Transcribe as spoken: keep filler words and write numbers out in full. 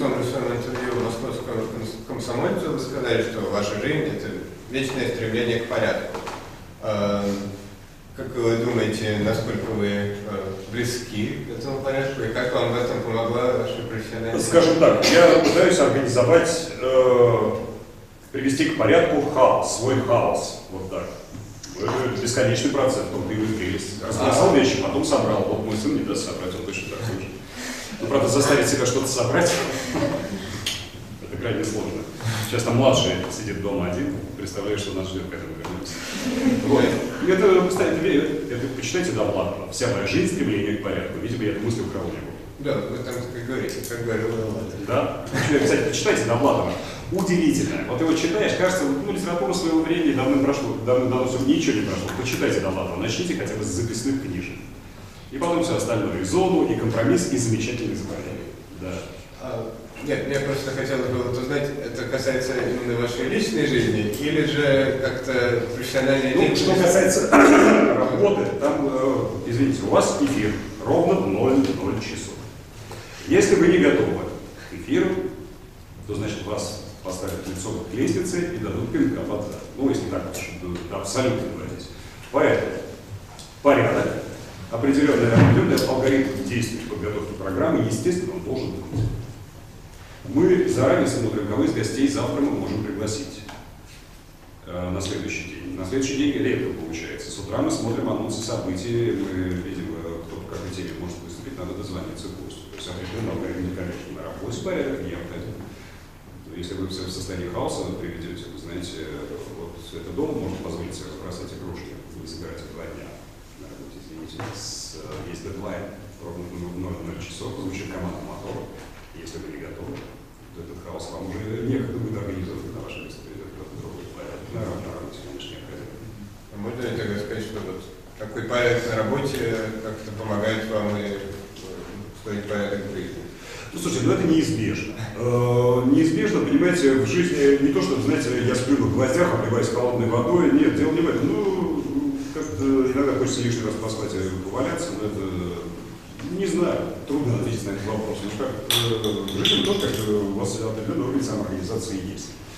том же самом интервью московского комсомольца вы сказали, что ваша жизнь – это вечное стремление к порядку. Как вы думаете, насколько вы близки к этому порядку и как вам в этом помогла ваша профессиональная? Скажем так, я пытаюсь организовать, э, привести к порядку хаос, свой хаос. Вот так. Это бесконечный процесс, в том-то и прелесть. Разбросал вещи, потом собрал. Вот мой сын не даст собрать, он точно так же. Но, правда, заставить себя что-то собрать, это крайне сложно. Сейчас там младший сидит дома один, представляешь, что нас ждет, когда мы вернемся. Вот. Это, кстати, это, почитайте Довлатова. Вся моя жизнь — стремление к порядку. Видимо, я эту мысль украл у него. Да, вы там как говорите, как говорил Довлатов. Да? Кстати, почитайте Довлатова. Удивительно. Вот его читаешь, кажется, ну, литература своего времени давно прошло, давно-давно ничего не прошло. Почитайте Довлатова, начните хотя бы с записных книжек. И потом все остальное. И зону, и компромисс, и замечательный заповедник. Да. А, нет, мне просто хотелось бы вот узнать, это касается именно вашей личной жизни, или же как-то профессиональной деятельности? Ну, что касается работы, там, э, извините, у вас эфир ровно в ноль ноль часов. Если вы не готовы к эфиру, то, значит, вас поставят лицом к лестнице и дадут пинка под зад. Ну, если так, чтобы абсолютно говорить. Поэтому порядок, определенный, определенный алгоритм действий в подготовке программы, естественно, он должен быть. Мы заранее смотрим, кого из гостей завтра мы можем пригласить э, на следующий день. На следующий день редко получается. С утра мы смотрим анонсы событий, мы видим, кто по какой теме может выступить, надо дозвониться гостю. То есть определенный алгоритм, конечно, на работе порядок необходим. Если вы в состоянии хаоса приведете, вы знаете, вот это дом может позволить себе бросать игрушки, не собирать два дня на работе, извините. С, есть дедлайн, ровно в ноль ноль часов, звучит команда мотора. Если вы не готовы, то этот хаос вам уже некогда будет организован на ваше место, придет кто-то другой порядок. На, на работе, конечно, необходимо. А можно ли тогда сказать, что вот такой порядок на работе как-то помогает вам и устроить порядок в жизни? Ну, слушайте, ну это неизбежно. Э, неизбежно, понимаете, в жизни не то, что, знаете, я сплю на гвоздях, обливаюсь холодной водой. Нет, дело не в этом. Ну, как-то иногда хочется лишний раз поспать и поваляться, но это, не знаю, трудно ответить на этот вопрос. Ну, как, э, в жизни тоже как-то у вас определенный уровень самоорганизации есть.